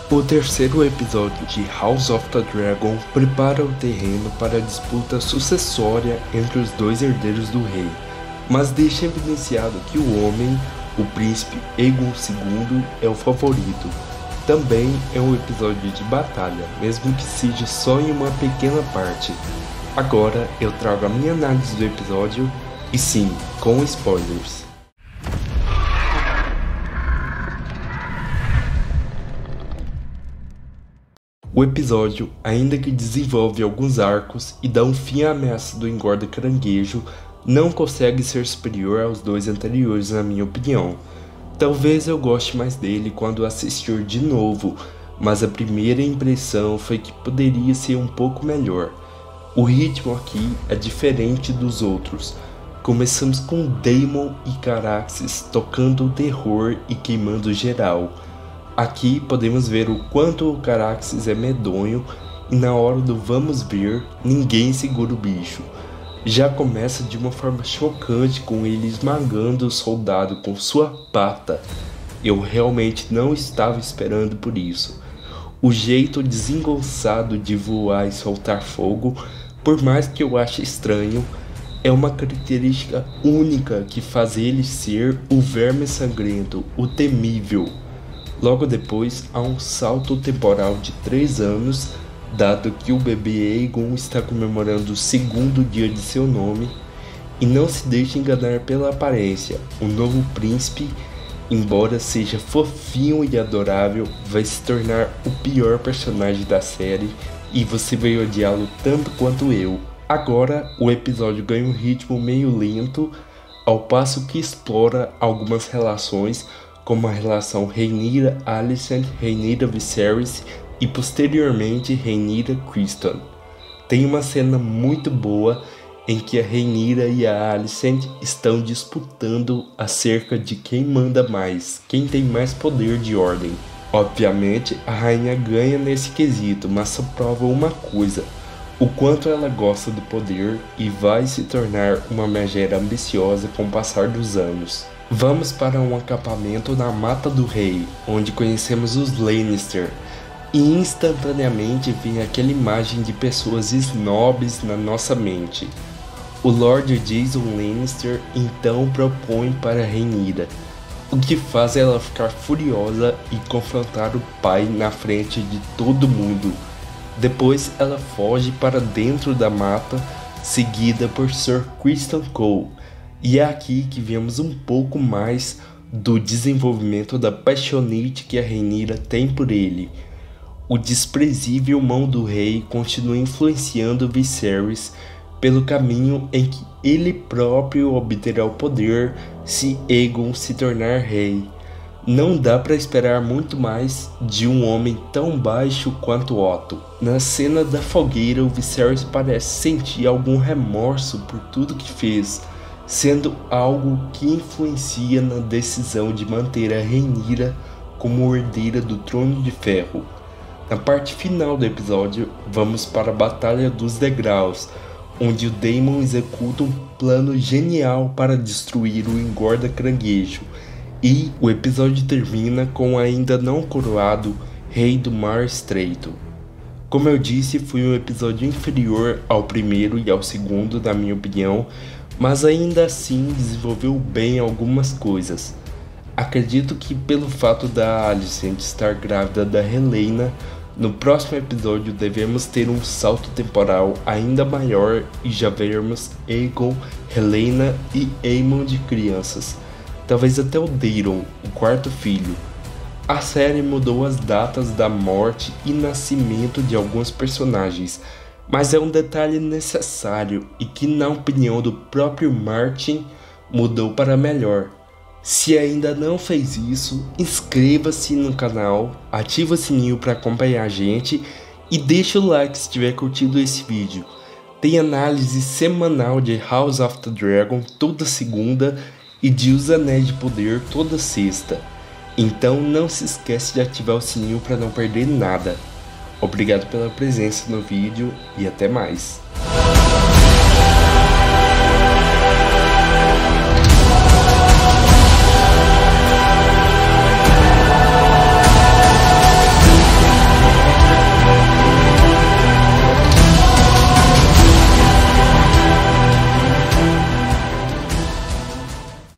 O terceiro episódio de House of the Dragon prepara o terreno para a disputa sucessória entre os dois herdeiros do rei, mas deixa evidenciado que o homem, o príncipe Aegon II, é o favorito. Também é um episódio de batalha, mesmo que seja só em uma pequena parte. Agora eu trago a minha análise do episódio, e sim, com spoilers. O episódio, ainda que desenvolve alguns arcos e dá um fim à ameaça do engorda caranguejo, não consegue ser superior aos dois anteriores na minha opinião. Talvez eu goste mais dele quando assistir de novo, mas a primeira impressão foi que poderia ser um pouco melhor. O ritmo aqui é diferente dos outros. Começamos com Daemon e Caraxes tocando o terror e queimando geral. Aqui podemos ver o quanto o Caraxes é medonho e na hora do vamos ver, ninguém segura o bicho. Já começa de uma forma chocante com ele esmagando o soldado com sua pata. Eu realmente não estava esperando por isso. O jeito desengonçado de voar e soltar fogo, por mais que eu ache estranho, é uma característica única que faz ele ser o verme sangrento, o temível. Logo depois há um salto temporal de 3 anos, dado que o bebê Aegon está comemorando o segundo dia de seu nome, e não se deixe enganar pela aparência, o novo príncipe, embora seja fofinho e adorável, vai se tornar o pior personagem da série e você vai odiá-lo tanto quanto eu. Agora o episódio ganha um ritmo meio lento, ao passo que explora algumas relações, como a relação Rhaenyra-Alicent, Rhaenyra-Viserys e posteriormente Rhaenyra-Criston. Tem uma cena muito boa em que a Rhaenyra e a Alicent estão disputando acerca de quem manda mais, quem tem mais poder de ordem. Obviamente a rainha ganha nesse quesito, mas só prova uma coisa: o quanto ela gosta do poder e vai se tornar uma megera ambiciosa com o passar dos anos. Vamos para um acampamento na Mata do Rei, onde conhecemos os Lannister, e instantaneamente vem aquela imagem de pessoas snobs na nossa mente. O Lord Jason Lannister então propõe para Rhaenyra, o que faz ela ficar furiosa e confrontar o pai na frente de todo mundo. Depois ela foge para dentro da mata, seguida por Sir Criston Cole. E é aqui que vemos um pouco mais do desenvolvimento da paixonite que a Rhaenyra tem por ele. O desprezível mão do rei continua influenciando Viserys pelo caminho em que ele próprio obterá o poder se Aegon se tornar rei. Não dá para esperar muito mais de um homem tão baixo quanto Otto. Na cena da fogueira, o Viserys parece sentir algum remorso por tudo que fez, sendo algo que influencia na decisão de manter a Rhaenyra como herdeira do Trono de Ferro. Na parte final do episódio, vamos para a Batalha dos Degraus, onde o Daemon executa um plano genial para destruir o engorda caranguejo, e o episódio termina com o ainda não coroado Rei do Mar Estreito. Como eu disse, foi um episódio inferior ao primeiro e ao segundo, na minha opinião, mas ainda assim desenvolveu bem algumas coisas. Acredito que pelo fato da Alicent estar grávida da Helaena, no próximo episódio devemos ter um salto temporal ainda maior e já vermos Aegon, Helaena e Aemond crianças, talvez até o Daeron, o quarto filho. A série mudou as datas da morte e nascimento de alguns personagens, mas é um detalhe necessário e que, na opinião do próprio Martin, mudou para melhor. Se ainda não fez isso, inscreva-se no canal, ativa o sininho para acompanhar a gente e deixa o like se tiver curtido esse vídeo. Tem análise semanal de House of the Dragon toda segunda e de Os Anéis de Poder toda sexta. Então não se esquece de ativar o sininho para não perder nada. Obrigado pela presença no vídeo e até mais.